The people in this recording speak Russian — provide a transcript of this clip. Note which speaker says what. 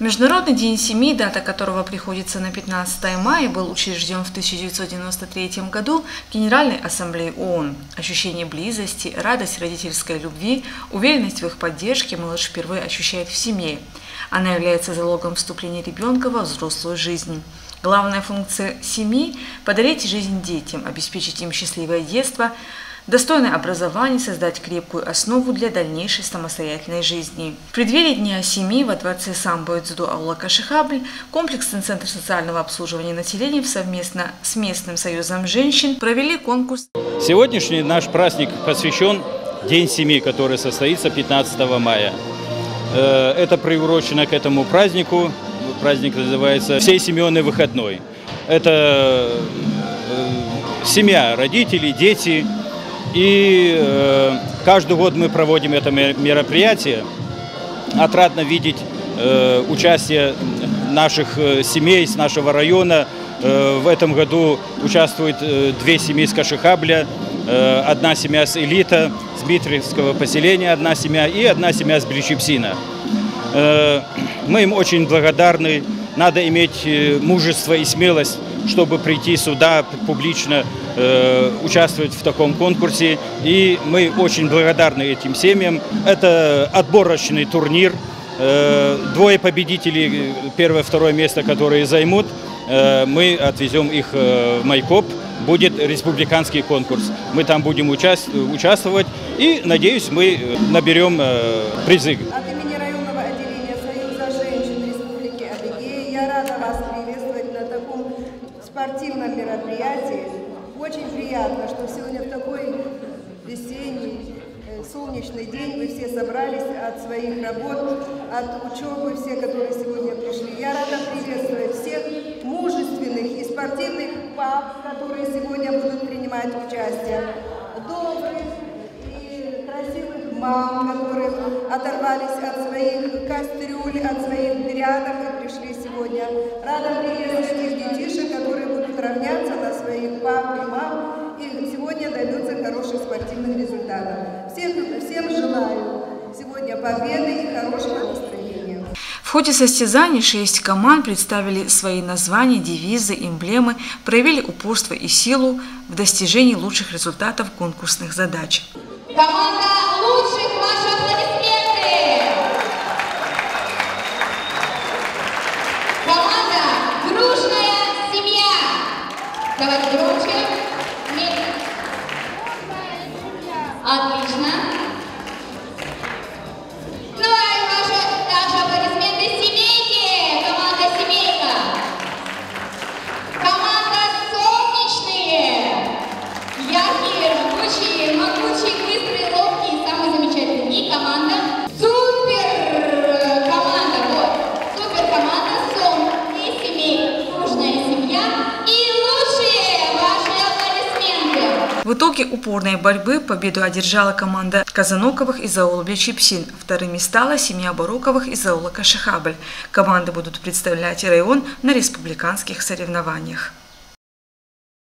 Speaker 1: Международный день семьи, дата которого приходится на 15 мая, был учрежден в 1993 году Генеральной Ассамблеей ООН. Ощущение близости, радость родительской любви, уверенность в их поддержке малыш впервые ощущает в семье. Она является залогом вступления ребенка во взрослую жизнь. Главная функция семьи – подарить жизнь детям, обеспечить им счастливое детство, достойное образование, создать крепкую основу для дальнейшей самостоятельной жизни. В преддверии Дня семьи во дворце самбо-дзюдо аула Кашихабль комплексный центр социального обслуживания населения совместно с местным союзом женщин провели конкурс.
Speaker 2: Сегодняшний наш праздник посвящен День семьи, который состоится 15 мая. Это приурочено к этому празднику. Праздник называется «Всей семейный выходной». Это семья, родители, дети. И каждый год мы проводим это мероприятие. Отрадно видеть участие наших семей с нашего района. В этом году участвуют две семьи с Кашихабля, одна семья с Элита, с Дмитриевского поселения одна семья и одна семья с Бричипсина. Мы им очень благодарны. Надо иметь мужество и смелость, чтобы прийти сюда публично участвовать в таком конкурсе. И мы очень благодарны этим семьям. Это отборочный турнир. Двое победителей, первое и второе место, которые займут, мы отвезем их в Майкоп. Будет республиканский конкурс. Мы там будем участвовать и, надеюсь, мы наберем призы.
Speaker 3: От имени районного отделения Союза женщин Республики Адыгея я рада вас приветствовать на таком спортивном мероприятии. Очень приятно, что сегодня в такой весенний, солнечный день вы все собрались от своих работ, от учебы, все, которые сегодня пришли. Я рада приветствовать всех мужественных и спортивных пап, которые сегодня будут принимать участие, добрых и красивых мам, которые оторвались от своих кастрюль, от своих грядок и пришли сегодня. Рада приветствовать их детишек, которые будут равняться на своих пап и мам и сегодня добьются хороших спортивных результатов. Всем желаю сегодня победы и хорошего настроения.
Speaker 1: В ходе состязаний 6 команд представили свои названия, девизы, эмблемы, проявили упорство и силу в достижении лучших результатов конкурсных задач.
Speaker 4: Команда лучших, ваши аплодисменты! Команда «Дружная семья». Давайте громче. Отлично. Ну и ваши аплодисменты семейки. Команда «Семейка». Команда «Солнечные». Яркие, жгучие, могучие, быстрые, ловкие, самые замечательные. И команда «Супер команда». Вот. Супер команда «Сон» и семейка. Дружная семья. И лучшие ваши аплодисменты.
Speaker 1: В итоге упорной борьбы победу одержала команда Казаноковых из аула Бричипсин. Вторыми стала семья Бароковых из аула Кашихабль. Команды будут представлять район на республиканских соревнованиях.